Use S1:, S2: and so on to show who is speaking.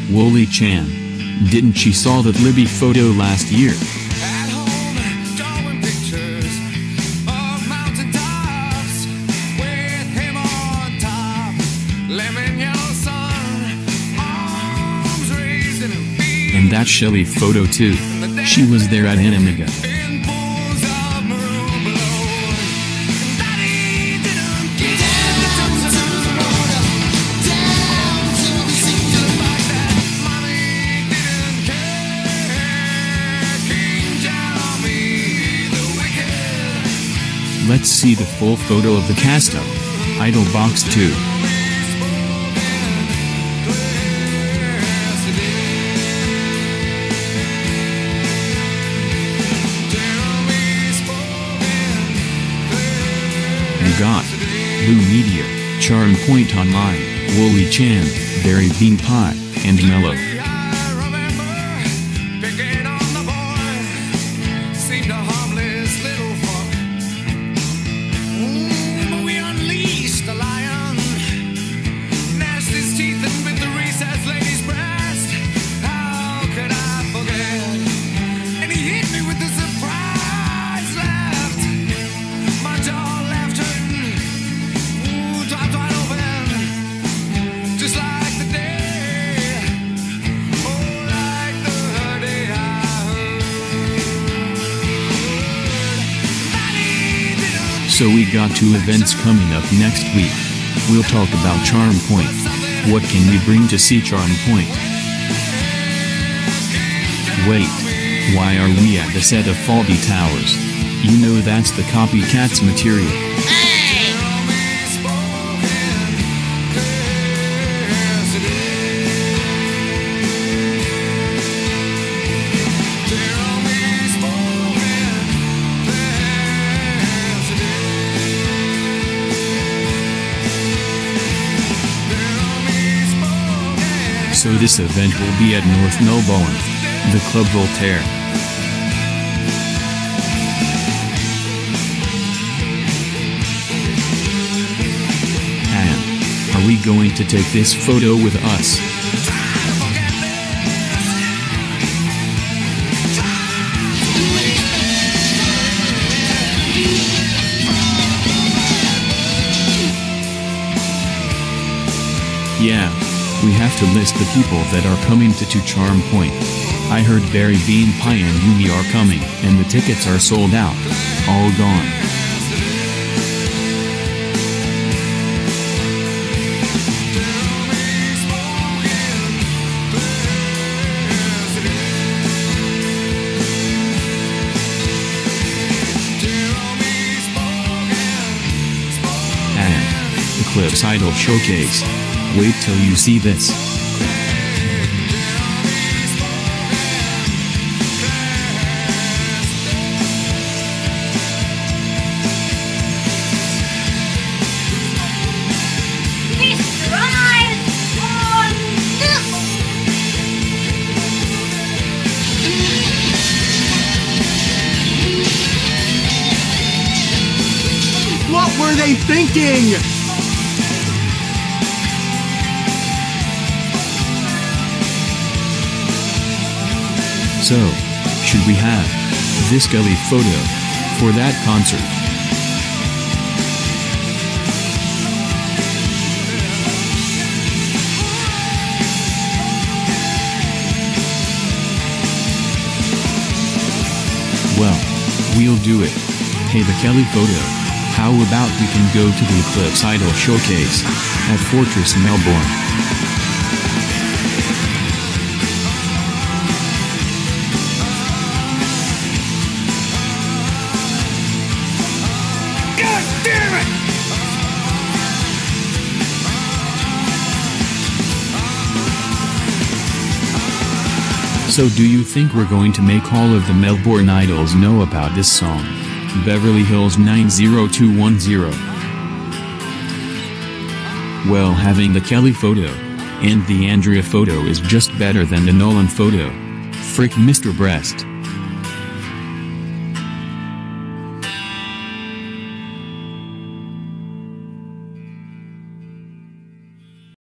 S1: Wooly Chan. Didn't she saw that Libby photo last year?
S2: At home, drawing pictures of mountain tops with him on top. Lemon yellow sun, arms raised in a beat.
S1: And that Shelly photo too. She was there at Animiga.
S2: In pools of maroon below. Daddy didn't get down to the water, down to the sea. Just like that, mommy didn't care. King Jamie the wicked.
S1: Let's see the full photo of the cast of Idol Box 2. You got Blue Meteor, Charm Point Online, Wooly Chan, Berry Bean Pie, and Mellow.
S2: I remember picking on the boy, seemed a harmless little fuck. But we unleashed the lion, gnashed his teeth and bit the recessed lady's breast. How could I forget? And he hit me with the surprise left. My jaw left hurting, dropped wide open, just like the day, oh, like the day I heard.
S1: So we got 2 events coming up next week. We'll talk about Charm Point. What can we bring to see Charm Point? Wait, why are we at the set of Faulty Towers? You know that's the copycats material. So this event will be at North Melbourne, the Club Voltaire. And are we going to take this photo with us? Yeah. We have to list the people that are coming to Charm Point. I heard Berry Bean Pie and Yumi are coming, and the tickets are sold out. All gone. And Eclipse Idol Showcase. Wait till you see this.
S3: What were they thinking?
S1: So, should we have this Gully photo for that concert? Well, we'll do it. Hey, the Kelly photo. How about we can go to the Eclipse Idol Showcase at Fortress Melbourne? So do you think we're going to make all of the Melbourne idols know about this song? Beverly Hills 90210. Well, having the Kelly photo and the Andrea photo is just better than the Nolan photo. Frick Mr. Breast.